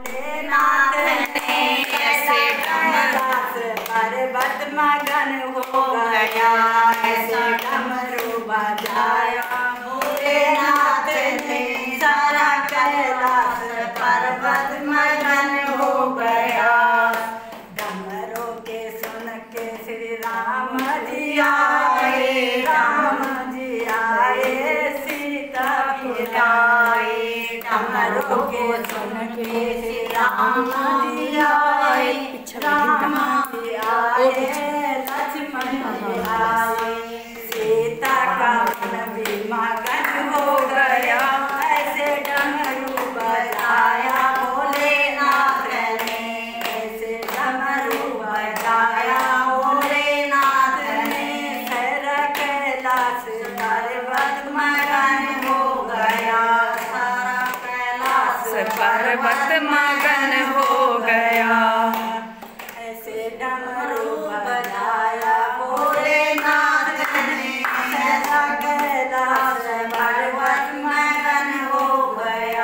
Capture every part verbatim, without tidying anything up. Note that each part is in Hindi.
नाथ ने ऐसे डमरू पर्वत मगन हो गया, ऐसे डमरू बजाया भोलेनाथ ने, सारा कैलाश पर्वत मगन हो गया। डमरू के सुन के श्री राम जी आए, राम जी आए, सीता भी आए। डमरू के सुन के श्री राम जी आए, राम जी आए, लक्ष्मण जी आए। सीता का मन भी मगन हो गया, ऐसे डमरू बजाया भोलेनाथ ने, ऐसे डमरू बजाया भोलेनाथ ने। सारा कैलाश पर्वत मगन हो गया, सारा कैलाश पर्वत मगन हो गया। ऐसे डमरू बजाया भोलेनाथ ने, सारा कैलाश पर्वत मगन हो गया।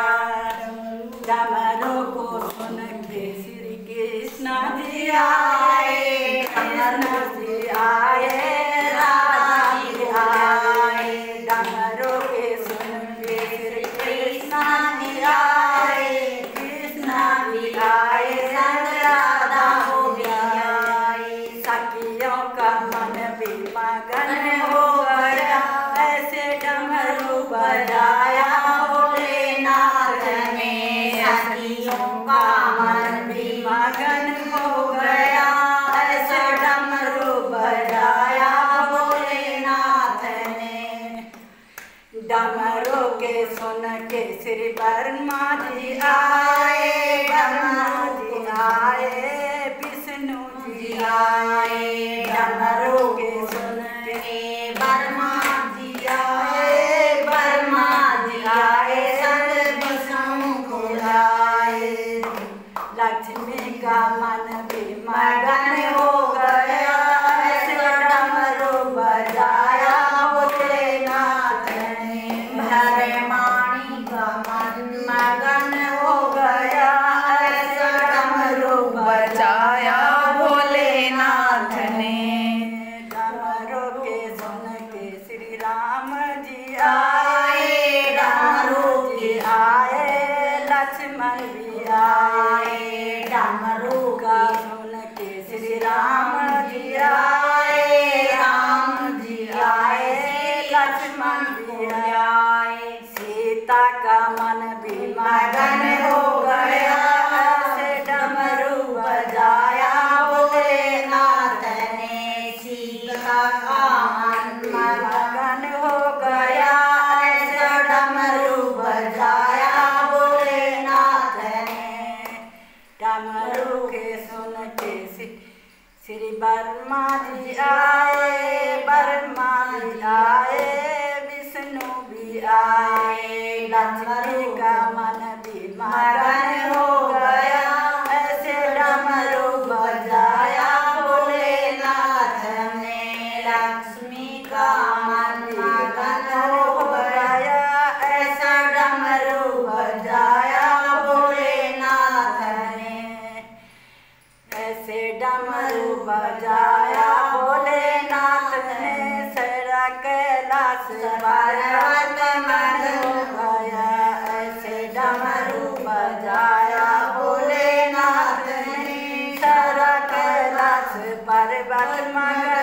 डमरू को सुन के श्री कृष्ण जी आए, कृष्ण जी आए, राधा जी आए। डमरू के सुन के श्री कृष्ण जी आए, कृष्ण भी आए, राधा भी आए। सखियों का मन भी मगन हो गया, ऐसे डमरू बजाया भोलेनाथ ने। सखियों का मन भी मगन हो गया, ऐसे डमरू बजाया भोलेनाथ ने। डमरू के सुन के श्री ब्रह्मा जी आए, ब्रह्मा जी आए, विष्णु जी आए। डमरू के सुन के ब्रह्मा जी आए, ब्रह्मा जी आए, संग विष्णु को लाए। लक्ष्मी का मन भी मगन हो गया, ऐसे डमरू बजाया भोलेनाथ ने। भरमाणी का मन मगन हो गया, ऐसे डमरू बजाया भोलेनाथ ने। डमरू के सुन के श्री राम जी आए, डमरू जी आए, लक्ष्मण भी आए। डमरू का सुन के श्री राम जी आए, राम जी आए, लक्ष्मण भी आए। सीता का मन भी मगन हो गया, ऐसे डमरू बजाया भोलेनाथ ने। सीता का मन मगन हो गया, ऐसे डमरू बजाया भोलेनाथ ने। डमरू के सुन के श्री ब्रह्मा जी आए, ब्रह्मा जी आए, विष्णु भी आए। लक्ष्मी का मन भी मगन हो गया, ऐसे डमरू बजाया भोलेनाथ ने। लक्ष्मी का मन मगन हो गया, ऐसे डमरू बजाया भोलेनाथ ने। ऐसे डमरू बजाया भोलेनाथ ने, सारा कैलाश पर्वत मगन हो गया, ऐसे डमरू बजाया भोलेनाथ ने, सारा कैलाश पर्वत मगन